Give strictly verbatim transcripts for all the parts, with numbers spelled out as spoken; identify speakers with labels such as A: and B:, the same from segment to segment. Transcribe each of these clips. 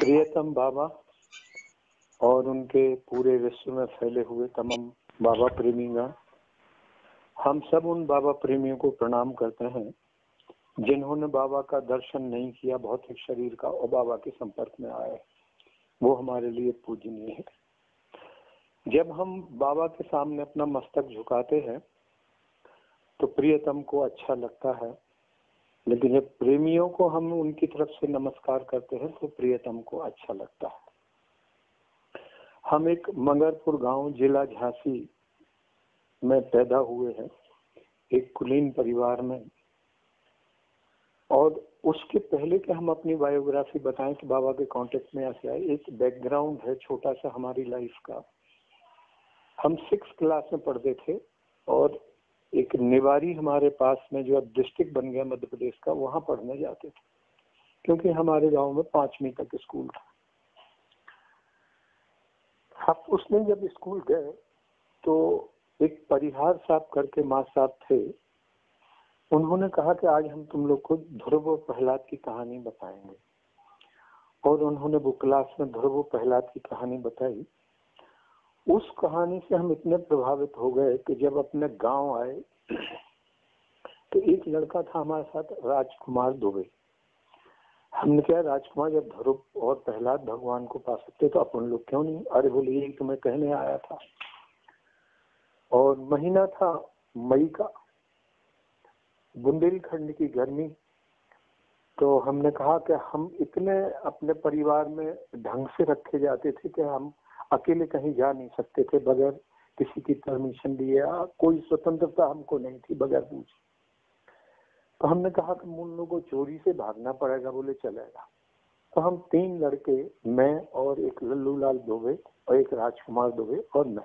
A: प्रियतम बाबा और उनके पूरे विश्व में फैले हुए तमाम बाबा प्रेमीगण, हम सब उन बाबा प्रेमियों को प्रणाम करते हैं जिन्होंने बाबा का दर्शन नहीं किया, भौतिक शरीर का, और बाबा के संपर्क में आए। वो हमारे लिए पूजनीय है। जब हम बाबा के सामने अपना मस्तक झुकाते हैं तो प्रियतम को अच्छा लगता है, लेकिन जब प्रेमियों को हम उनकी तरफ से नमस्कार करते हैं तो प्रियतम को अच्छा लगता है। हम एक मगरपुर गांव, जिला झांसी में पैदा हुए हैं, एक कुलीन परिवार में। और उसके पहले कि हम अपनी बायोग्राफी बताएं कि बाबा के कांटेक्ट में ऐसे आए, एक बैकग्राउंड है छोटा सा हमारी लाइफ का। हम सिक्स क्लास में पढ़ते थे और एक निवारी हमारे पास में, जो अब डिस्ट्रिक्ट बन गया मध्य प्रदेश का, वहां पढ़ने जाते थे, क्योंकि हमारे गांव में पांचवी तक स्कूल था। अब उसमें जब स्कूल गए तो एक परिहार साहब करके माँ साहब थे, उन्होंने कहा कि आज हम तुम लोग को ध्रुव और प्रहलाद की कहानी बताएंगे। और उन्होंने वो क्लास में ध्रुव और प्रहलाद की कहानी बताई। उस कहानी से हम इतने प्रभावित हो गए कि जब अपने गांव आए तो एक लड़का था हमारे साथ, राजकुमार दुबे। हमने क्या, राजकुमार जब ध्रुव और प्रहलाद भगवान को पा सकते तो अपन लोग क्यों नहीं? अरे बोले यही तो मैं कहने आया था। और महीना था मई का, बुंदेलखंड की गर्मी। तो हमने कहा कि हम इतने अपने परिवार में ढंग से रखे जाते थे कि हम अकेले कहीं जा नहीं सकते थे बगैर किसी की परमिशन लिए। कोई स्वतंत्रता हमको नहीं थी बगैर पूछे। तो हमने कहा कि उन लोगों को चोरी से भागना पड़ेगा। बोले चलेगा। तो हम तीन लड़के, मैं और एक लल्लू लाल दुबे और एक राजकुमार दुबे और मैं,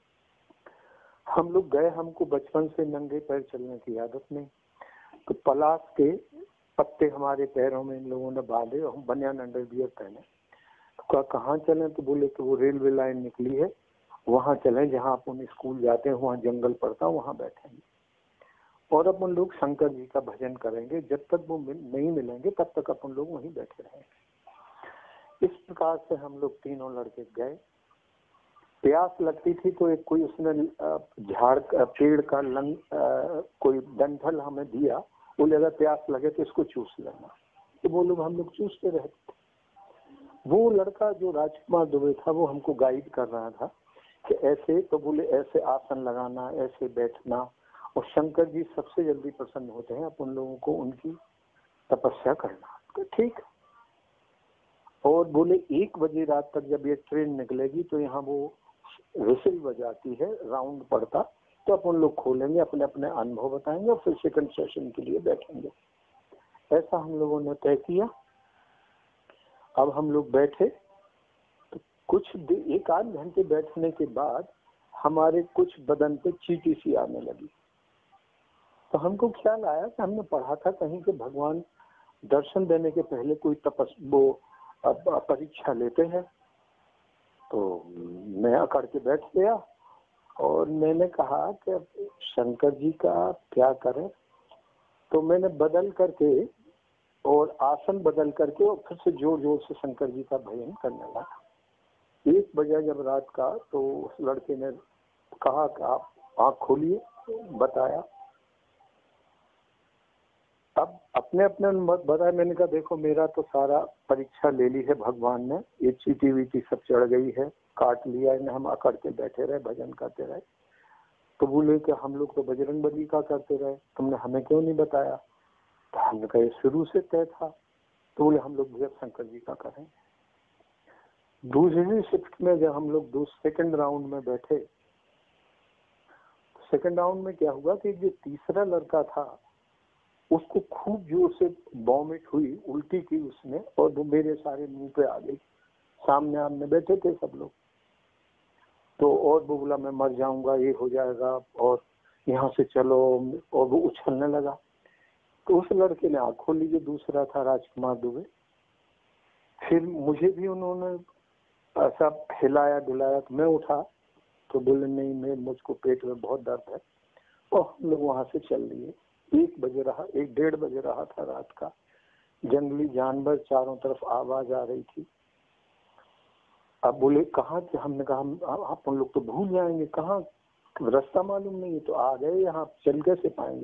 A: हम लोग गए। हमको बचपन से नंगे पैर चलने की आदत नहीं, तो पलाश के पत्ते हमारे पैरों में इन लोगों ने बांधे और हम बनियान अंडरवियर पहने। तो कहा कहाँ चलें? तो बोले कि वो रेलवे लाइन निकली है, वहां चलें जहाँ अपन स्कूल जाते हैं, वहाँ जंगल पड़ता, वहां बैठेंगे और अपन लोग शंकर जी का भजन करेंगे। जब तक वो मिल, नहीं मिलेंगे तब तक अपन लोग वहीं बैठे रहेंगे। इस प्रकार से हम लोग तीनों लड़के गए। प्यास लगती थी तो एक कोई उसने झाड़ पेड़ का लंग कोई डंठल हमें दिया। बोले अगर प्यास लगे तो इसको चूस लेना। तो वो लोग हम लोग चूसते रहते। वो लड़का जो राजकुमार दुबे था वो हमको गाइड कर रहा था कि ऐसे, तो बोले ऐसे आसन लगाना, ऐसे बैठना। और शंकर जी सबसे जल्दी प्रसन्न होते हैं अपन लोगों को उनकी तपस्या करना। तो ठीक। और बोले एक बजे रात तक जब ये ट्रेन निकलेगी तो यहाँ वो विसिल बजाती है, राउंड पड़ता, तो अपन लोग खोलेंगे, अपने अपने अनुभव बताएंगे और फिर सेकंड सेशन के लिए बैठेंगे। ऐसा हम लोगों ने तय किया। अब हम लोग बैठे तो कुछ एक आध घंटे बैठने के बाद हमारे कुछ बदन पे चींटी सी आने लगी। तो हमको ख्याल आया कि हमने पढ़ा था कहीं कि भगवान दर्शन देने के पहले कोई तपस वो परीक्षा लेते हैं। तो मैं अकड़ के बैठ गया और मैंने कहा कि शंकर जी का क्या करें। तो मैंने बदल करके और आसन बदल करके और फिर से जोर जोर से शंकर जी का भजन करने लगा। एक बजे जब रात का, तो उस लड़के ने कहा कि आप आँख खोलिए। बताया। अब अपने अपने मत बताया। मैंने कहा देखो मेरा तो सारा परीक्षा ले ली है भगवान ने, ये चीटी वीटी सब चढ़ गई है, काट लिया इन्हें, हम अकड़ के बैठे रहे, भजन करते रहे। तो बोले कि हम लोग तो बजरंग बली का करते रहे, तुमने हमें क्यों नहीं बताया? तो हमने कहा शुरू से तय था। तो बोले हम लोग भी अब शंकर जी का करेंगे। दूसरी शिफ्ट में जब हम लोग दो सेकंड राउंड में बैठे, सेकंड राउंड में क्या हुआ कि जो तीसरा लड़का था उसको खूब जोर से वॉमिट हुई, उल्टी की उसने, और वो मेरे सारे मुंह पे आ गई। सामने आमने बैठे थे सब लोग। तो और वो बोला मैं मर जाऊंगा, ये हो जाएगा, और यहाँ से चलो, और वो उछलने लगा। तो उस लड़के ने आँख खोली, जो दूसरा था राजकुमार दुबे। फिर मुझे भी उन्होंने ऐसा हिलाया डुलाया तो मैं उठा। तो बोले नहीं, मैं मुझको पेट में बहुत दर्द है, और हम लोग वहां से चल लिए। एक बजे रहा, एक डेढ़ बजे रहा था रात का। जंगली जानवर चारों तरफ आवाज आ रही थी। अब बोले कहाँ थे, हमने कहा हम आप हम लोग तो भूल जाएंगे, कहाँ रास्ता मालूम नहीं है, तो आ गए यहाँ, चल कैसे पाएंगे।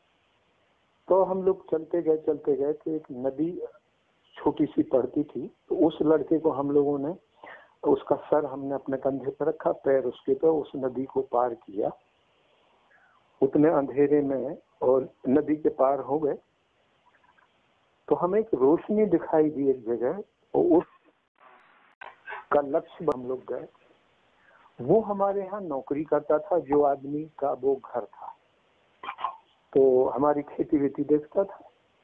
A: तो हम लोग चलते गए चलते गए तो एक नदी छोटी सी पड़ती थी, तो उस लड़के को हम लोगों ने, उसका सर हमने अपने कंधे पर रखा, पैर उसके पर, उस नदी को पार किया उतने अंधेरे में, और नदी के पार हो गए तो हमें एक रोशनी दिखाई दी एक जगह, और उस का लक्ष्य हम लोग गए। वो हमारे यहाँ नौकरी करता था, जो आदमी का वो घर था, तो हमारी खेती वेती देखता था।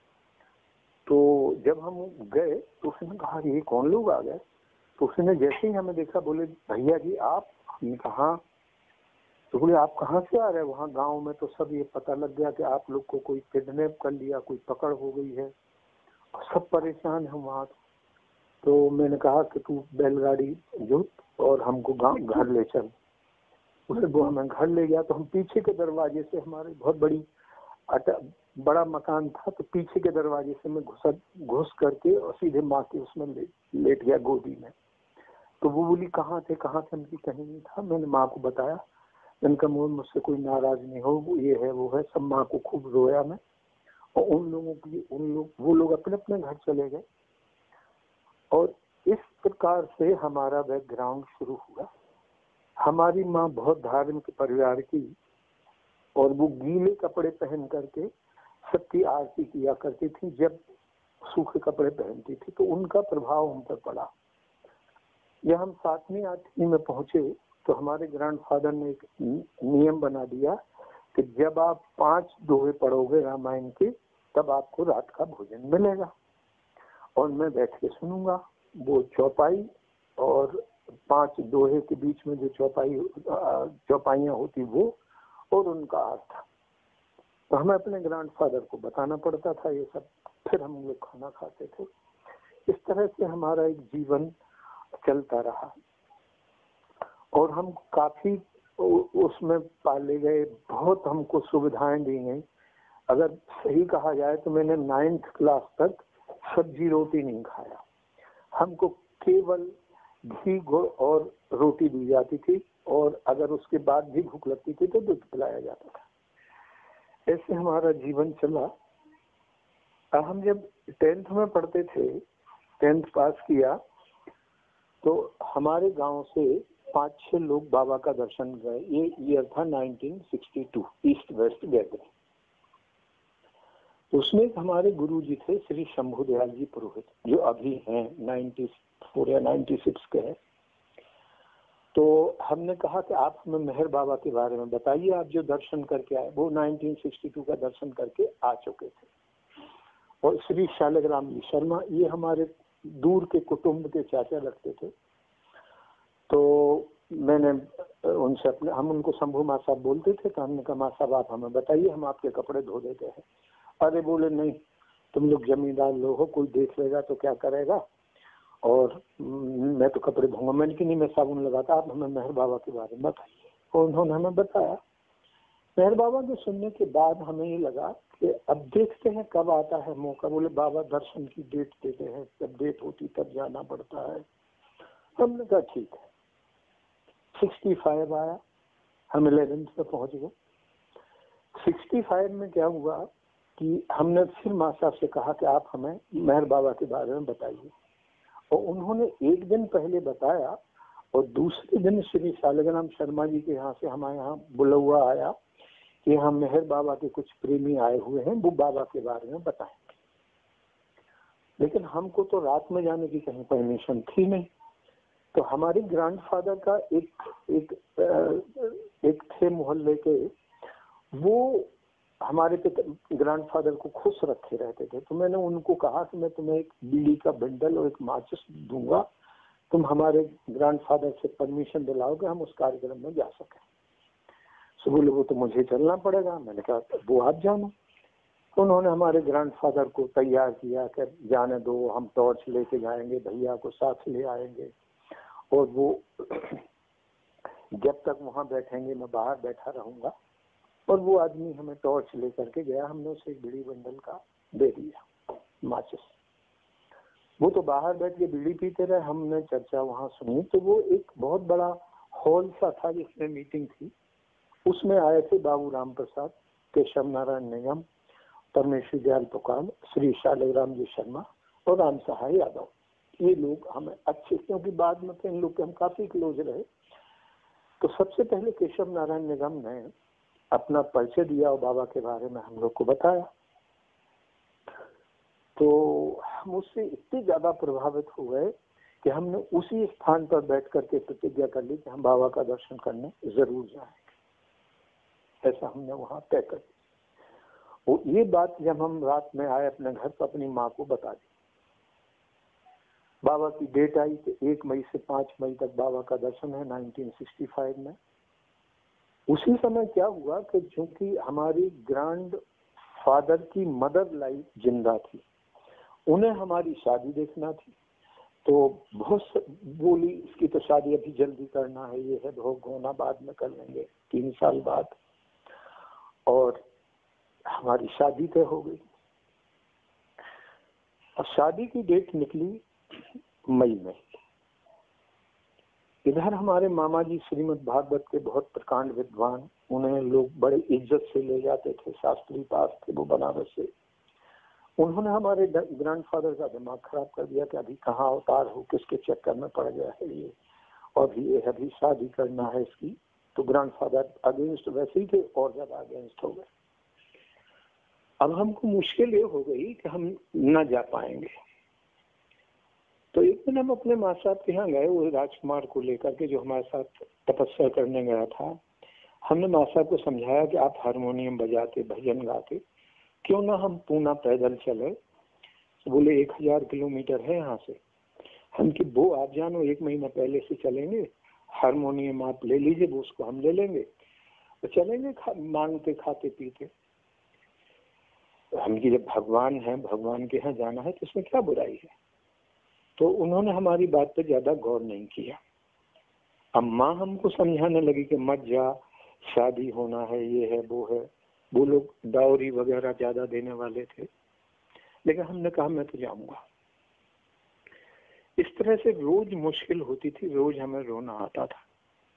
A: तो जब हम गए तो उसने कहा ये कौन लोग आ गए, तो उसने जैसे ही हमें देखा बोले भैया जी आप। हमने कहा, तो बोले आप कहाँ से आ रहे हैं। वहाँ गांव में तो सब ये पता लग गया कि आप लोग को कोई किडनैप कर लिया, कोई पकड़ हो गई है, और सब परेशान है वहाँ। तो मैंने कहा कि तू बैलगाड़ी जुट और हमको गांव घर ले चल। उसे वो हमें घर ले गया। तो हम पीछे के दरवाजे से, हमारे बहुत बड़ी अटा बड़ा मकान था, तो पीछे के दरवाजे से मैं घुस घुस करके और सीधे माँ के उसमें ले, लेट गया गोदी में। तो वो बोली कहाँ थे कहाँ थे, उनकी कहीं नहीं था। मैंने माँ को बताया, इनका मुँह मुझसे कोई नाराज नहीं हो, वो ये है वो है, सब माँ को खूब रोया मैं। और उन लोगों की उन लोग वो लोग अपने अपने घर चले गए। और इस प्रकार से हमारा बैकग्राउंड शुरू हुआ। हमारी माँ बहुत धार्मिक परिवार की, और वो गीले कपड़े पहन करके सबकी आरती किया करती थी। जब सूखे कपड़े पहनती थी तो उनका प्रभाव हम पर पड़ा। जब हम सातवीं आठवीं में पहुंचे तो हमारे ग्रैंडफादर ने एक नियम बना दिया कि जब आप पांच दोहे पढ़ोगे रामायण के, तब आपको रात का भोजन मिलेगा, और मैं बैठ के सुनूंगा। वो चौपाई और पांच दोहे के बीच में जो चौपाई चौपाइयाँ होती वो, और उनका अर्थ। तो हमें अपने ग्रैंडफादर को बताना पड़ता था ये सब, फिर हम लोग खाना खाते थे। इस तरह से हमारा एक जीवन चलता रहा, और हम काफी उसमें पाले गए, बहुत हमको सुविधाएं दी गई। अगर सही कहा जाए तो मैंने नाइन्थ क्लास तक सब्जी रोटी नहीं खाया। हमको केवल घी गुड़ और रोटी दी जाती थी, और अगर उसके बाद भी भूख लगती थी तो दूध पिलाया जाता था। ऐसे हमारा जीवन चला। हम जब टेंथ में पढ़ते थे, टेंथ पास किया, तो हमारे गांव से पांच छह लोग बाबा का दर्शन गए। ये ईयर था nineteen sixty two, east west gathering. उसमें हमारे गुरुजी थे श्री शंभू दयाल जी पुरोहित, जो अभी हैं नाइन्टी फोर या नाइन्टी सिक्स के हैं। तो हमने कहा कि आप हमें मेहर बाबा के बारे में बताइए, आप जो दर्शन करके आए। वो नाइनटीन सिक्सटी टू का दर्शन करके आ चुके थे। और श्री शालिग्राम जी शर्मा, ये हमारे दूर के कुटुंब के चाचा लगते थे। तो मैंने उनसे अपने, हम उनको शंभू माँ साहब बोलते थे, तो हमने कहा माँ साहब आप हमें बताइए, हम आपके कपड़े धो देते हैं। अरे बोले नहीं, तुम लोग जमींदार लोग हो, कोई देख लेगा तो क्या करेगा, और मैं तो कपड़े धोऊंगा। मैंने कि नहीं, मैं साबुन लगाता, आप हमें मेहर बाबा के बारे में बताइए। और उन्होंने हमें बताया। मेहर बाबा के सुनने के बाद हमें ये लगा कि अब देखते हैं कब आता है मौका। बोले बाबा दर्शन की डेट देते हैं, जब डेट होती तब जाना पड़ता है। हमने कहा ठीक है। सिक्सटी फाइव आया, हम इलेवेंथ में पहुंच गए। सिक्सटी फाइव में क्या हुआ कि हमने फिर माँ साहब से कहा कि आप हमें मेहर बाबा के बारे में बताइए। और उन्होंने एक दिन पहले बताया, और दूसरे दिन श्री शालिग्राम शर्मा जी के यहाँ से हमारे यहाँ बुलौआ आया कि हम मेहर बाबा के कुछ प्रेमी आए हुए हैं, वो बाबा के बारे में बताएंगे। लेकिन हमको तो रात में जाने की कहीं परमिशन थी नहीं। तो हमारे ग्रैंडफादर का एक एक एक थे मोहल्ले के, वो हमारे ग्रैंडफादर को खुश रखे रहते थे। तो मैंने उनको कहा कि मैं तुम्हें एक बीड़ी का बंडल और एक माचिस दूंगा, तुम हमारे ग्रैंडफादर से परमिशन दिलाओ कि हम उस कार्यक्रम में जा सकें। सो बोले वो तो मुझे चलना पड़ेगा। मैंने कहा वो आप जानो। तो उन्होंने हमारे ग्रैंडफादर को तैयार किया कि जाने दो, हम टॉर्च लेके जाएंगे, भैया को साथ ले आएंगे, और वो जब तक वहां बैठेंगे मैं बाहर बैठा रहूंगा। और वो आदमी हमें टॉर्च लेकर के गया। हमने उसे एक बीड़ी बंडल का दे दिया, माचिस। वो तो बाहर बैठ के बीड़ी पीते रहे, हमने चर्चा वहां सुनी। तो वो एक बहुत बड़ा हॉल सा था जिसमें मीटिंग थी, उसमें आए थे बाबू राम प्रसाद, केशव नारायण निगम, परमेश्वर दयाल पुकार, श्री शालिग्राम जी शर्मा और राम सहाय यादव। ये लोग हमें अच्छे, क्योंकि बाद में इन लोग के हम काफी क्लोज रहे। तो सबसे पहले केशव नारायण निगम ने अपना परिचय दिया और बाबा के बारे में हम लोग को बताया। तो हम उससे इतने ज्यादा प्रभावित हो गए कि हमने उसी स्थान पर बैठ करके प्रतिज्ञा कर ली कि हम बाबा का दर्शन करने जरूर जाएंगे। ऐसा हमने वहां तय कर दिया। वो ये बात जब हम रात में आए अपने घर तो अपनी माँ को बता दी। बाबा की डेट आई कि एक मई से पांच मई तक बाबा का दर्शन है नाइनटीन सिक्सटी फाइव में। उसी समय क्या हुआ कि चूंकि हमारी ग्रैंड फादर की मदर लाइफ जिंदा थी, उन्हें हमारी शादी देखना थी। तो बहुत बोली इसकी तो शादी अभी जल्दी करना है, ये है भोग होना बाद में कर लेंगे, तीन साल बाद। और हमारी शादी तय हो गई और शादी की डेट निकली मई में। इधर हमारे मामा जी श्रीमद् भागवत के बहुत प्रकांड विद्वान, उन्हें लोग बड़े इज्जत से ले जाते थे, शास्त्री पास थे वो बनारस से। उन्होंने हमारे ग्रैंडफादर का दिमाग खराब कर दिया कि अभी कहाँ अवतार हो, किसके चक्कर में पड़ गया है ये, और भी ये अभी शादी करना है इसकी। तो ग्रैंडफादर अगेंस्ट वैसे ही थे और ज्यादा अगेंस्ट हो गए। अब हमको मुश्किल ये हो गई कि हम न जा पाएंगे। तो एक दिन हम अपने माँ साहब के यहाँ गए, वो राजकुमार को लेकर के जो हमारे साथ तपस्या करने गया था। हमने माँ साहब को समझाया कि आप हारमोनियम बजाते, भजन गाते, क्यों ना हम पूना पैदल चले। तो बोले एक हजार किलोमीटर है यहाँ से। हम कि वो आप जानो, एक महीना पहले से चलेंगे, हारमोनियम आप ले लीजिए, वो उसको हम ले लेंगे, तो चलेंगे खा, मांगते खाते पीते। हम कि जब भगवान है, भगवान के यहाँ जाना है तो इसमें क्या बुराई है। तो उन्होंने हमारी बात पे ज्यादा गौर नहीं किया। अब माँ हमको समझाने लगी कि मत जा, शादी होना है, ये है वो है। वो लोग डाउरी वगैरह ज्यादा देने वाले थे, लेकिन हमने कहा मैं तो जाऊंगा। इस तरह से रोज मुश्किल होती थी, रोज हमें रोना आता था।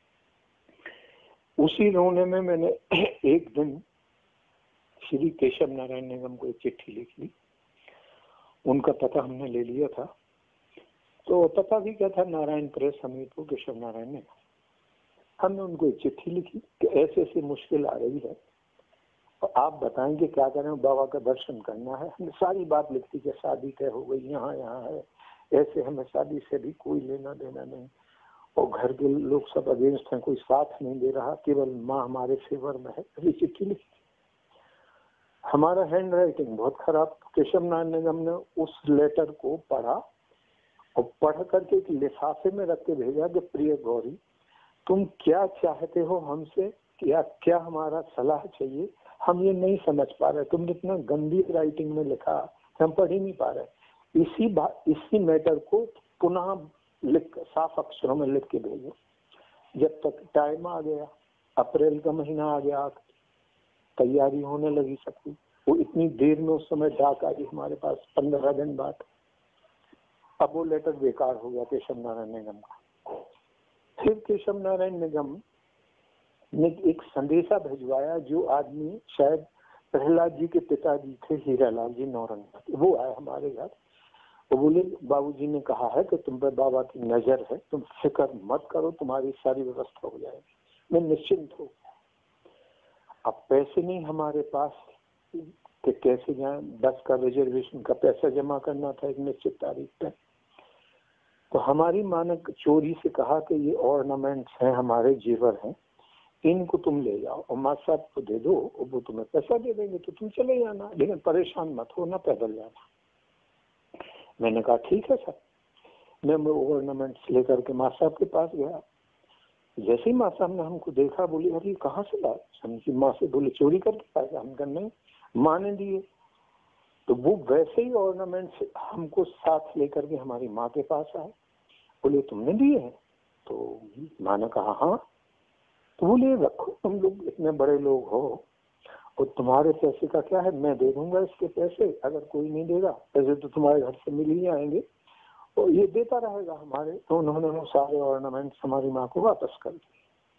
A: उसी रोने में मैंने एक दिन श्री केशव नारायण निगम को एक चिट्ठी लिखी। उनका पता हमने ले लिया था, तो पता भी क्या था, नारायण प्रेस हमीरपुर, केशव नारायण निगम। हमने उनको एक चिट्ठी लिखी कि ऐसे ऐसी मुश्किल आ रही है और आप बताएंगे क्या करें, बाबा का दर्शन करना है। हमने सारी बात लिख दी कि शादी तय हो गई, यहाँ यहाँ है, ऐसे हमें शादी से भी कोई लेना देना नहीं, और घर के लोग सब अगेंस्ट हैं, कोई साथ नहीं दे रहा, केवल माँ हमारे फेवर में है। ये चिट्ठी लिखी। हमारा हैंड राइटिंग बहुत खराब। केशव नारायण निगम ने उस लेटर को पढ़ा और पढ़ करके एक लिफाफे में रख के भेजा कि प्रिय गौरी, तुम क्या चाहते हो हमसे, क्या क्या हमारा सलाह चाहिए, हम ये नहीं समझ पा रहे। तुमने इतना गंभीर राइटिंग में लिखा, हम पढ़ ही नहीं पा रहे। इसी बात, इसी मैटर को पुनः लिख, साफ अक्षरों में लिख के भेजो। जब तक टाइम आ गया, अप्रैल का महीना आ गया, तैयारी होने लगी सबकी। वो इतनी देर में उस समय डाक आई हमारे पास, पंद्रह दिन बाद। अब वो लेटर बेकार हो गया केशव नारायण निगम का। फिर केशव नारायण निगम ने एक संदेशा भिजवाया, जो आदमी शायद प्रहलाद जी के पिताजी थे, हीरालाल जी नौरंगा, वो आए हमारे घर। वो बोले बाबूजी ने कहा है कि तुम पर बाबा की नजर है, तुम फिक्र मत करो, तुम्हारी सारी व्यवस्था हो जाएगी। मैं निश्चिंत हूँ। अब पैसे नहीं हमारे पास कि कैसे जाए, बस का रिजर्वेशन का पैसा जमा करना था एक निश्चित तारीख पे। तो हमारी माँ ने चोरी से कहा कि ये ऑर्नामेंट्स हैं, हमारे जेवर हैं, इनको तुम ले जाओ और माँ साहब को दे दो, और वो तुम्हें पैसा दे देंगे, तो तुम चले जाना, लेकिन परेशान मत हो ना, पैदल जाना। मैंने कहा ठीक है सर। मैं वो ऑर्नामेंट्स लेकर के माँ साहब के पास गया। जैसे ही माँ साहब ने हमको देखा, बोली अरे कहाँ से लाए? समझी माँ से बोले चोरी करके आए। हम कहने नहीं, माँ ने दिए। तो वो वैसे ही ऑर्नामेंट्स हमको साथ लेकर के हमारी माँ के पास आए। बोले तुमने दिए हैं? तो माँ ने कहा हाँ। तो बोले रखो, तुम लोग इतने बड़े लोग हो और तुम्हारे पैसे का क्या है, मैं दे दूंगा इसके पैसे, अगर कोई नहीं देगा पैसे तो तुम्हारे घर से मिल ही आएंगे, तो ये देता रहेगा हमारे। तो उन्होंने वो सारे ऑर्नामेंट्स हमारी माँ को वापस कर दिए।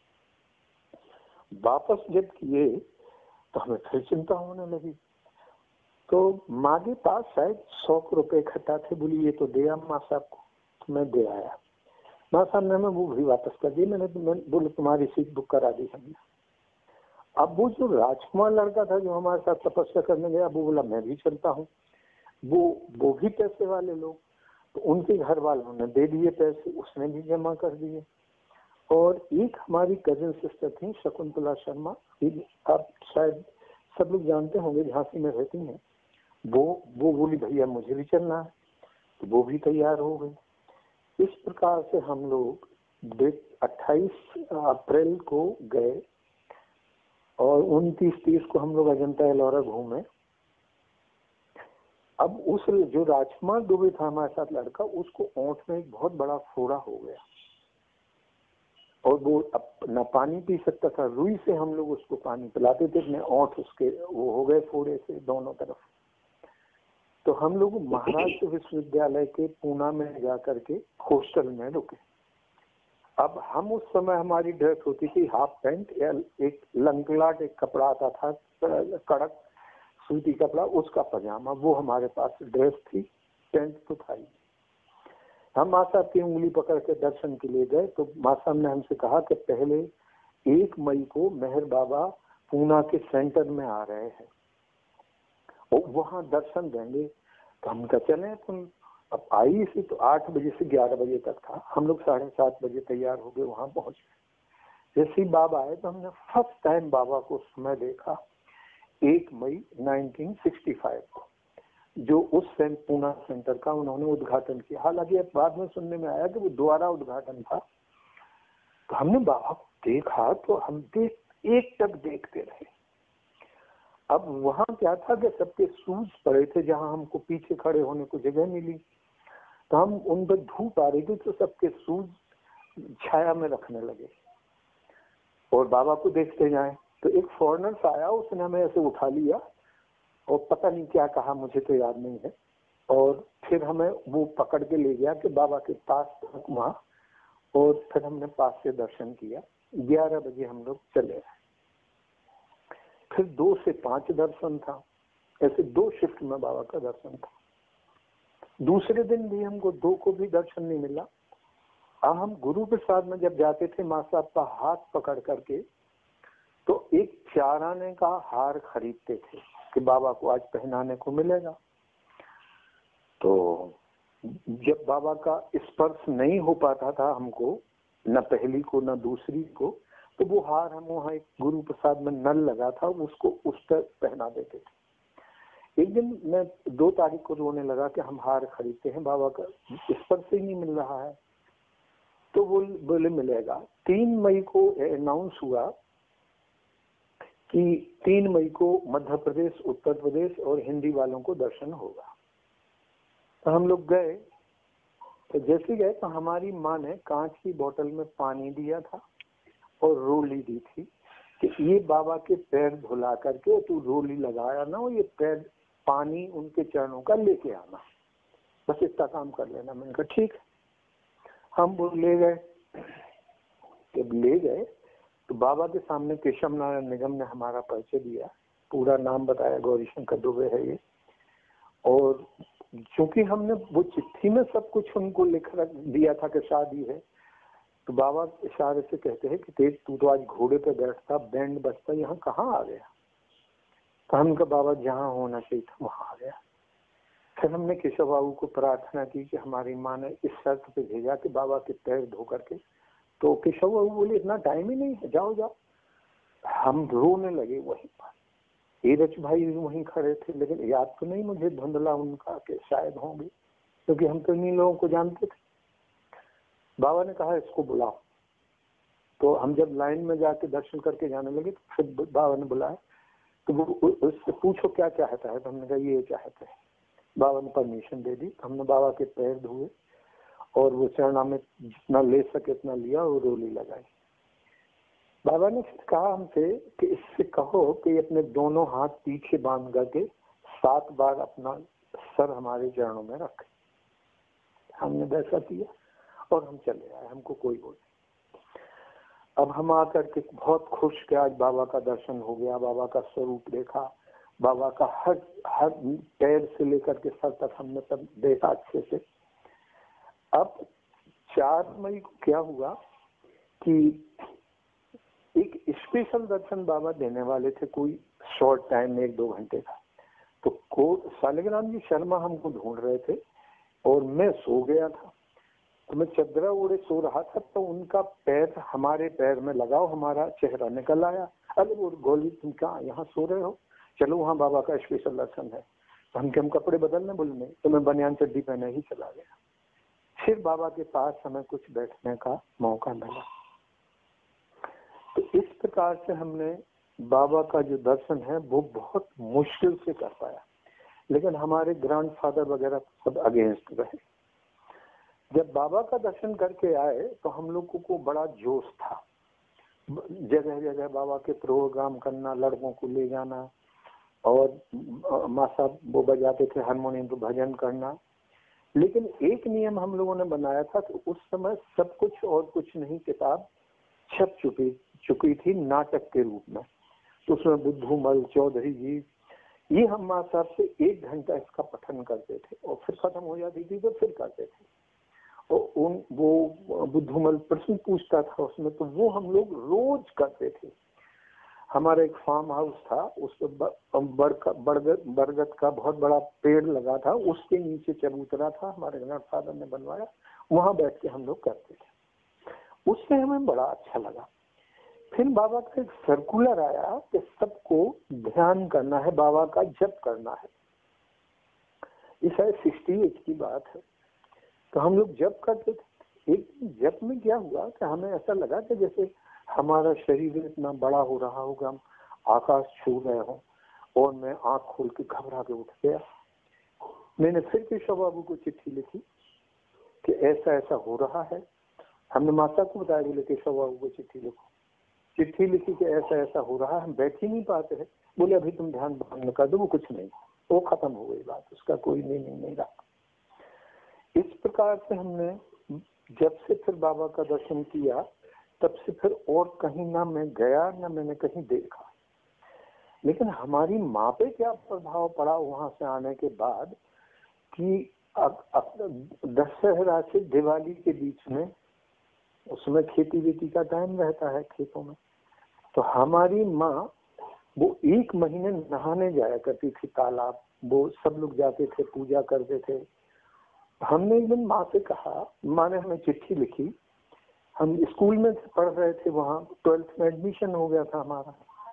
A: वापस जब किए तो हमें फिर चिंता होने लगी। तो माँ के पास शायद सौ रुपए इकट्ठा थे, बोली ये तो दे माँ साहब को। तो मैं दे आया। माँ साहब ने हमें वो भी वापस कर दी। मैंने बोले तुम्हारी सीट बुक करा दी हमने। अब वो जो राजकुमार लड़का था जो हमारे साथ तपस्या करने गया, वो बोला मैं भी चलता हूँ। वो वो भी पैसे वाले लोग, तो उनके घर वालों ने दे दिए पैसे, उसने भी जमा कर दिए। और एक हमारी कजिन सिस्टर थी शकुंतला शर्मा, आप शायद सब लोग जानते होंगे, झांसी में रहती हैं। वो वो बोली भैया मुझे भी चलना है, तो वो भी तैयार हो गई। इस प्रकार से हम लोग डेट अट्ठाईस अप्रैल को गए और उनतीस तीस को हम लोग अजंता एलोरा घूमे। अब उस जो राजकुमार दुबे था हमारे साथ लड़का, उसको ओंठ में एक बहुत बड़ा फोड़ा हो गया और वो अब न पानी पी सकता था। रुई से हम लोग उसको पानी पिलाते थे, अपने ओंठ उसके वो हो गए फोड़े से दोनों तरफ। तो हम लोग महाराष्ट्र विश्वविद्यालय के पूना में जाकर के हॉस्टल में रुके। अब हम उस समय हमारी ड्रेस होती थी हाफ पैंट या एक लंगलाट एक कपड़ा आता था कड़क सूती कपड़ा, उसका पजामा, वो हमारे पास ड्रेस थी। पैंट तो था ही। हम माँ साहब की उंगली पकड़ के दर्शन के लिए गए। तो माँ साहब ने हमसे कहा कि पहले एक मई को मेहर बाबा पूना के सेंटर में आ रहे हैं और वहां दर्शन देंगे। तो हम कहा चले। तुम अब आई सी तो आठ बजे से ग्यारह बजे तक था। हम लोग साढ़े सात बजे तैयार हो गए, वहां पहुंच गए। जैसे ही बाबा आए तो हमने फर्स्ट टाइम बाबा को समय देखा एक मई उन्नीस सौ पैंसठ को, जो उस सेंट पूना सेंटर का उन्होंने उद्घाटन किया। हालांकि अब बाद में सुनने में आया कि वो दोबारा उद्घाटन था। तो हमने बाबा को देखा तो हम देख एक तक देखते रहे। अब वहां क्या था कि सबके शूज पड़े थे, जहां हमको पीछे खड़े होने को जगह मिली। तो हम उन पर धूप आ रही थी तो सबके शूज छाया में रखने लगे और बाबा को देखते जाए। तो एक फॉरेनर आया, उसने हमें ऐसे उठा लिया और पता नहीं क्या कहा, मुझे तो याद नहीं है। और फिर हमें वो पकड़ के ले गया कि बाबा के पास वहां, और फिर हमने पास से दर्शन किया। ग्यारह बजे हम लोग चले आए। फिर दो से पांच दर्शन था, ऐसे दो शिफ्ट में बाबा का दर्शन था। दूसरे दिन भी हमको दो को भी दर्शन नहीं मिला। अब हम गुरु प्रसाद में जब जाते थे माँ साहब का हाथ पकड़ करके, तो एक चार आने का हार खरीदते थे कि बाबा को आज पहनाने को मिलेगा। तो जब बाबा का स्पर्श नहीं हो पाता था हमको, न पहली को न दूसरी को, तो वो हार हम वहाँ एक गुरु प्रसाद में नल लगा था, उसको उस पर पहना देते थे। एक दिन मैं दो तारीख को रोने लगा कि हम हार खरीदते हैं, बाबा का स्पर्श ही नहीं मिल रहा है। तो वो बोले मिलेगा। तीन मई को अनाउंस हुआ कि तीन मई को मध्य प्रदेश, उत्तर प्रदेश और हिंदी वालों को दर्शन होगा। तो हम लोग गए। तो जैसे गए तो हमारी माँ ने कांच की बोतल में पानी दिया था और रोली दी थी कि ये बाबा के पैर धुला करके तू रोली लगाया ना, ये पैर पानी उनके चरणों का लेके आना, बस इतना काम कर लेना। मैंने कहा ठीक है। हम वो ले गए। जब ले गए तो बाबा के सामने केशव नारायण निगम ने हमारा परिचय दिया, पूरा नाम बताया, गौरी शंकर दुबे है ये। और क्योंकि हमने वो चिट्ठी में सब कुछ उनको लिख रख दिया था कि शादी है, तो बाबा इशारे से कहते हैं कि तेज तू तो आज घोड़े पे बैठता, बैंड बजता, यहाँ कहाँ आ गया। तो हम कहा बाबा जहाँ होना चाहिए था वहां आ गया। फिर हमने केशव बाबू को प्रार्थना की कि हमारी माँ ने इस शर्त पे भेजा कि बाबा के पैर धो करके। तो केशव बाबू बोले इतना टाइम ही नहीं है, जाओ जाओ। हम रोने लगे वहीं पर। एरच भाई भी वहीं खड़े थे, लेकिन याद तो नहीं मुझे धुंधला उनका कि शायद होंगे, क्योंकि हम तो इन्हीं लोगों को जानते थे। बाबा ने कहा इसको बुलाओ। तो हम जब लाइन में जाके दर्शन करके जाने लगे तो फिर बाबा ने बुलाया। तो वो उससे पूछो क्या चाहता है। तो हमने कहा ये चाहते हैं। बाबा ने परमिशन दे दी। हमने बाबा के पैर धोए और वो चरणा में जितना ले सके इतना लिया और रोली लगाई। बाबा ने फिर कहा हमसे कि इससे कहो कि अपने दोनों हाथ पीछे बांध करके सात बार अपना सर हमारे चरणों में रखे। हमने वैसा किया और हम चले आए, हमको कोई वो नहीं। अब हम आकर के बहुत खुश कि आज बाबा का दर्शन हो गया, बाबा का स्वरूप देखा, बाबा का हर हर पैर से लेकर के सर तक हमने सब देखा अच्छे से। अब चार मई को क्या हुआ कि एक स्पेशल दर्शन बाबा देने वाले थे, कोई शॉर्ट टाइम में, एक दो घंटे का। तो को शालिग्राम जी शर्मा हमको ढूंढ रहे थे और मैं सो गया था, तो मैं चदरा ओढ़े सो रहा था, तो उनका पैर हमारे पैर में लगाओ, हमारा चेहरा निकल आया। अरे वो गोली, तुम क्या यहाँ सो रहे हो, चलो वहाँ बाबा का स्पेशल दर्शन है। तो हम हम कपड़े बदलने बोलने, तो मैं बनियान चड्डी पहने ही चला गया। फिर बाबा के पास हमें कुछ बैठने का मौका मिला। तो इस प्रकार से हमने बाबा का जो दर्शन है वो बहुत मुश्किल से कर पाया, लेकिन हमारे ग्रैंडफादर वगैरह सब अगेंस्ट रहे। जब बाबा का दर्शन करके आए तो हम लोगों को बड़ा जोश था, जगह जगह बाबा के प्रोग्राम करना, लड़कों को ले जाना, और माँ साहब वो बजाते थे हारमोनियम तो भजन करना। लेकिन एक नियम हम लोगों ने बनाया था कि उस समय सब कुछ और कुछ नहीं, किताब छप चुकी चुकी थी नाटक के रूप में। तो उसमें बुद्धूमल चौधरी जी, ये हम माँ साहब से एक घंटा इसका पठन करते थे और फिर खत्म हो जाती थी तो फिर करते थे। और उन वो बुद्धूमल प्रश्न पूछता था उसमें, तो वो हम लोग रोज करते थे। हमारा एक फार्म हाउस था, उस पर बरगद बरगद का बहुत बड़ा पेड़ लगा था, उसके नीचे चबूतरा था, हमारे ग्रैंडफादर ने बनवाया, वहां बैठ के हम लोग करते थे। उससे हमें बड़ा अच्छा लगा। फिर बाबा का एक सर्कुलर आया कि सबको ध्यान करना है, बाबा का जप करना है। ये शायद सिक्सटी एट की बात है। तो हम लोग जप करते थे। एक जप में क्या हुआ कि हमें ऐसा लगा कि जैसे हमारा शरीर इतना बड़ा हो रहा होगा, हम आकाश छू रहे हो, और मैं आंख खोल के घबरा के उठ गया। मैंने फिर केशव बाबू को चिट्ठी लिखी कि ऐसा ऐसा हो रहा है। हमने माता को बताया, बोले केशव बाबू को चिट्ठी लिखो। चिट्ठी लिखी कि ऐसा ऐसा हो रहा है, हम बैठ ही नहीं पाते हैं। बोले अभी तुम ध्यान भंग कर दो, वो कुछ नहीं, वो खत्म हो गई बात, उसका कोई मीनिंग नहीं रहा। इस प्रकार से हमने जब से फिर बाबा का दर्शन किया, तब से फिर और कहीं ना मैं गया ना मैंने कहीं देखा। लेकिन हमारी माँ पे क्या प्रभाव पड़ा वहां से आने के बाद कि अब दशहरा से दिवाली के बीच में, उसमें खेती वेती का टाइम रहता है खेतों में, तो हमारी माँ वो एक महीने नहाने जाया करती थी तालाब। वो सब लोग जाते थे, पूजा करते थे। हमने एक दिन माँ से कहा, माँ ने हमें चिट्ठी लिखी। हम स्कूल में पढ़ रहे थे, वहाँ ट्वेल्थ में एडमिशन हो गया था हमारा।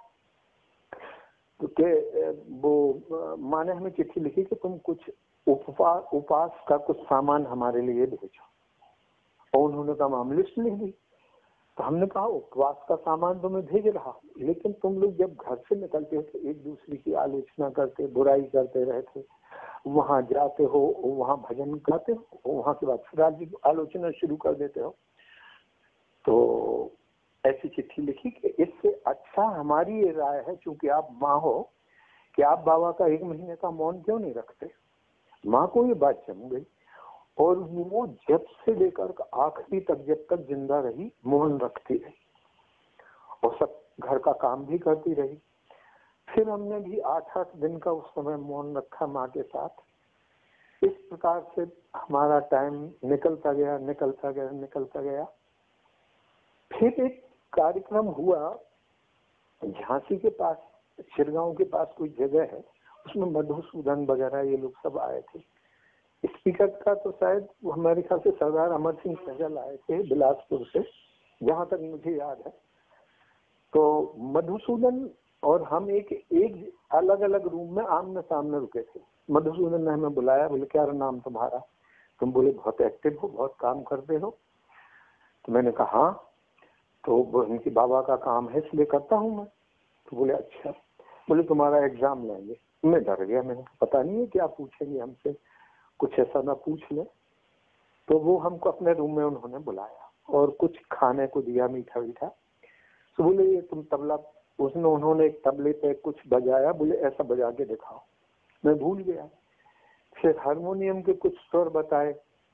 A: तो के वो माँ ने हमें चिट्ठी लिखी कि तुम कुछ उपवास उपास का कुछ सामान हमारे लिए भेजो। और उन्होंने कहा हम लिस्ट लिख दी। तो हमने कहा उपवास का सामान तो मैं भेज रहा हूँ, लेकिन तुम लोग जब घर से निकलते थे एक दूसरे की आलोचना करते, बुराई करते रहते, वहां जाते हो, वहां भजन गाते हो, वहां के बाद फिर आलोचना शुरू कर देते हो। तो ऐसी चिट्ठी लिखी कि इससे अच्छा हमारी ये राय है, क्योंकि आप माँ हो, कि आप बाबा का एक महीने का मौन क्यों नहीं रखते। माँ को ये बात जम गई और वो जब से लेकर आखिरी तक, जब तक जिंदा रही, मौन रखती रही और सब घर का काम भी करती रही। फिर हमने भी आठ आठ दिन का उस समय मौन रखा माँ के साथ। इस प्रकार से हमारा टाइम निकलता गया निकलता गया निकलता गया। फिर एक कार्यक्रम हुआ झांसी के पास, शिरगांव के पास कोई जगह है, उसमें मधुसूदन वगैरह ये लोग सब आए थे। स्पीकर का तो शायद हमारे ख्याल से सरदार अमर सिंह सहगल आए थे बिलासपुर से, जहां तक मुझे याद है। तो मधुसूदन और हम एक एक अलग अलग रूम में आमने सामने रुके थे। मधुसूदन ने हमें बुलाया, बोले क्या नाम तुम्हारा? तुम बोले बहुत एक्टिव हो, बहुत काम करते हो। तो मैंने कहा हाँ। तो उनकी बाबा का काम है इसलिए करता हूँ मैं। तो बोले अच्छा। बोले तुम्हारा एग्जाम लेंगे। मैं डर गया, मैंने पता नहीं है क्या पूछेंगे हमसे, कुछ ऐसा ना पूछ ले। तो वो हमको अपने रूम में उन्होंने बुलाया और कुछ खाने को दिया, मीठा मीठा। तो बोले ये तुम तबला, उसने उन्होंने एक तबले पे कुछ बजाया, बोले ऐसा बजा के दिखाओ। मैं भूल गया। फिर हारमोनियम के कुछ स्वर बताए,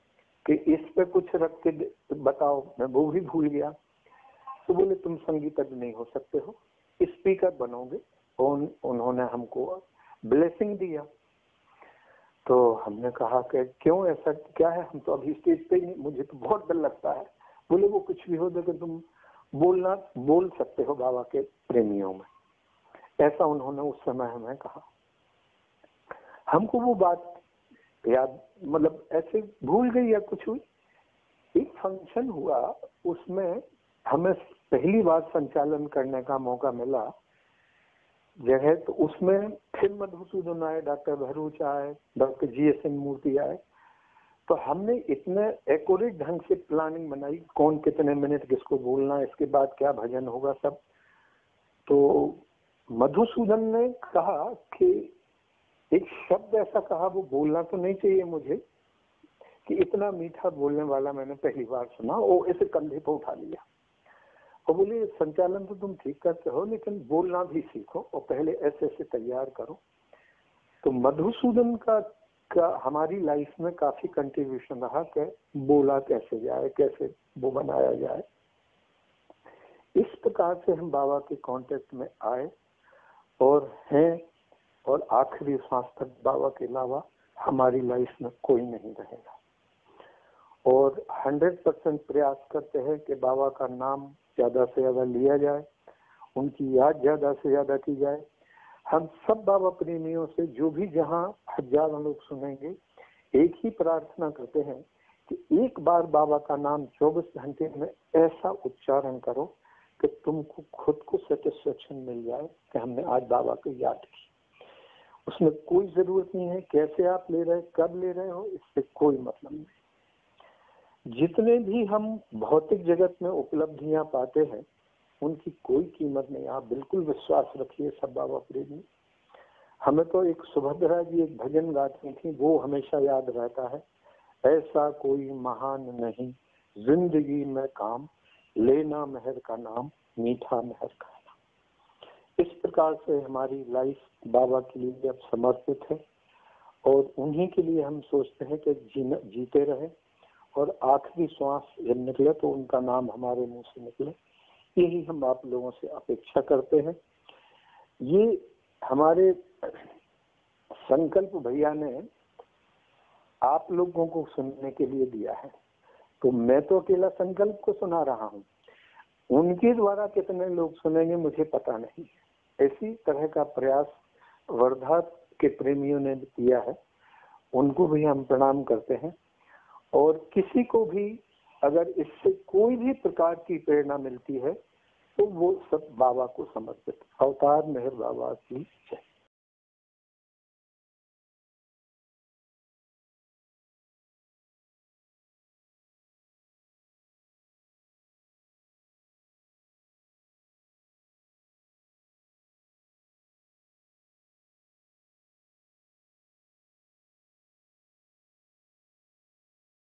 A: कि इस पे कुछ रख के बताओ, मैं वो भी भूल गया। तो बोले तुम संगीतज्ञ नहीं हो सकते हो, स्पीकर बनोगे। उन, उन्होंने हमको ब्लेसिंग दिया। तो हमने कहा कि क्यों, ऐसा क्या है, हम तो अभी स्टेज पे ही नहीं, मुझे तो बहुत डर लगता है। बोले वो कुछ भी हो, लेकिन तुम बोलना बोल सकते हो बाबा के प्रेमियों में, ऐसा उन्होंने उस समय हमें कहा। हमको वो बात याद, मतलब ऐसे भूल गई या कुछ हुई। एक फंक्शन हुआ, उसमें हमें पहली बार संचालन करने का मौका मिला जगह, तो उसमें फिर मधुसूदन आए, डॉक्टर भरूच आए, doctor G S N Murthy आए। तो हमने इतने एक्यूरेट ढंग से प्लानिंग बनाई, कौन कितने मिनट किसको बोलना, इसके बाद क्या भजन होगा सब। तो मधुसूदन ने कहा कि एक शब्द ऐसा कहा, वो बोलना तो नहीं चाहिए मुझे, कि इतना मीठा बोलने वाला मैंने पहली बार सुना। वो ऐसे कंधे पर उठा लिया और बोले संचालन तो तुम ठीक करते हो, लेकिन बोलना भी सीखो और पहले ऐसे ऐसे तैयार करो। तो मधुसूदन का, का हमारी लाइफ में काफी कंट्रीब्यूशन रहा कि बोला कैसे जाए, कैसे वो बनाया जाए। इस प्रकार से हम बाबा के कांटेक्ट में आए और हैं, और आखिरी सांस तक बाबा के अलावा हमारी लाइफ में कोई नहीं रहेगा। और हंड्रेड परसेंट प्रयास करते हैं कि बाबा का नाम ज्यादा से ज्यादा लिया जाए, उनकी याद ज्यादा से ज्यादा की जाए। हम सब बाबा प्रेमियों से, जो भी जहाँ हजारों लोग सुनेंगे, एक ही प्रार्थना करते हैं कि एक बार बाबा का नाम चौबीस घंटे में ऐसा उच्चारण करो कि तुमको खुद को सेटिस्फेक्शन मिल जाए कि हमने आज बाबा को याद की। उसमें कोई जरूरत नहीं है कैसे आप ले रहे, कब ले रहे हो, इससे कोई मतलब नहीं। जितने भी हम भौतिक जगत में उपलब्धियां पाते हैं, उनकी कोई कीमत नहीं। आप बिल्कुल विश्वास रखिए सब बाबा प्रेमी। हमें तो एक सुभद्रा जी एक भजन गाती थी, वो हमेशा याद रहता है, ऐसा कोई महान नहीं जिंदगी में काम, लेना मेहर का नाम, मीठा मेहर का नाम। इस प्रकार से हमारी लाइफ बाबा के लिए अब समर्पित है, और उन्हीं के लिए हम सोचते हैं कि जीना जीते रहे, और आखिरी श्वास जब निकले तो उनका नाम हमारे मुंह से निकले, यही हम आप लोगों से अपेक्षा करते हैं। ये हमारे संकल्प भैया ने आप लोगों को सुनने के लिए दिया है, तो मैं तो अकेला संकल्प को सुना रहा हूँ, उनके द्वारा कितने लोग सुनेंगे मुझे पता नहीं। इसी तरह का प्रयास वर्धा के प्रेमियों ने किया है, उनको भी हम प्रणाम करते हैं। और किसी को भी अगर इससे कोई भी प्रकार की प्रेरणा मिलती है तो वो सब बाबा को समर्पित। अवतार मेहर बाबा की जय।